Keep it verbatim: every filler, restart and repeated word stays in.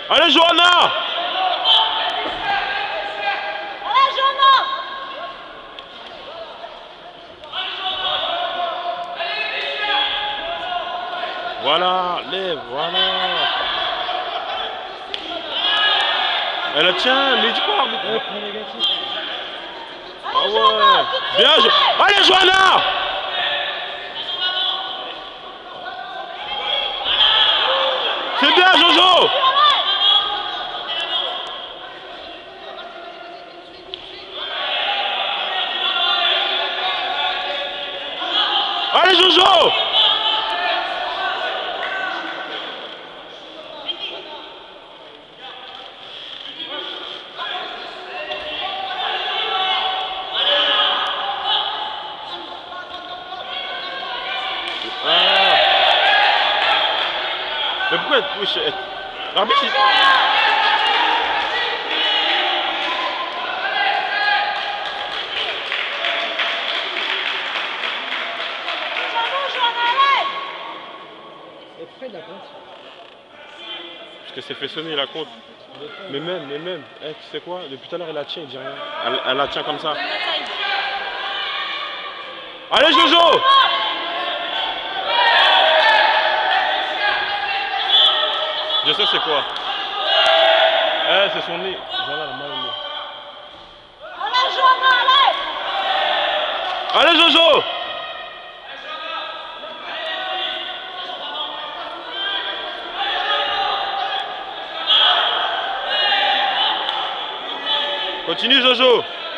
Allez, Johanna! Allez, Johanna! Voilà, lève, voilà. Elle la tient, mais dis quoi, arbitre? Ah ouais. Bien, Jo- Allez, Johanna! C'est bien, Jojo! Allez, Jojo! Ah. Mais pourquoi... Oui, je... L'arbitre, il... Parce que c'est fait sonner la compte. Mais même, mais même, hey, tu sais quoi? Depuis tout à l'heure, elle la tient, il dit rien. Elle, elle la tient comme ça. Allez, Jojo! Je sais c'est quoi. Eh, c'est son nez. Voilà, la mal au nez. Allez, Johanna, allez! Allez, Jojo! Continue, Jojo!